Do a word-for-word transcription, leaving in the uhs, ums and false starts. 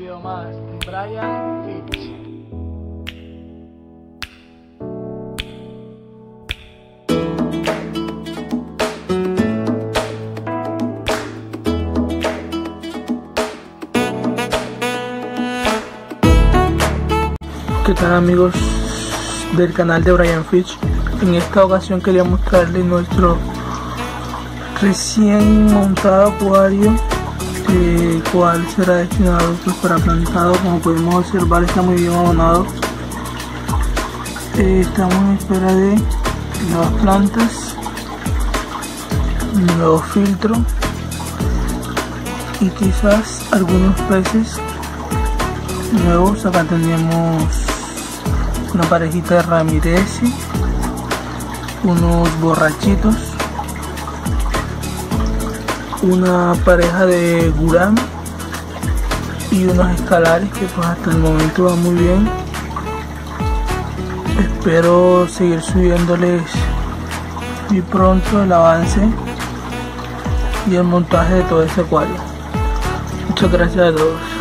video más. Brian Fitch. ¿Qué tal, amigos del canal de Brian Fitch? En esta ocasión quería mostrarles nuestro recién montado acuario, el cual será destinado pues, para plantado. Como podemos observar, está muy bien abonado. Eh, estamos en espera de nuevas plantas, un nuevo filtro y quizás algunos peces nuevos. Acá tenemos una parejita de Ramírez, unos borrachitos, una pareja de Gurán y unos escalares que pues hasta el momento va muy bien. Espero seguir subiéndoles muy pronto el avance y el montaje de todo este acuario. Muchas gracias a todos.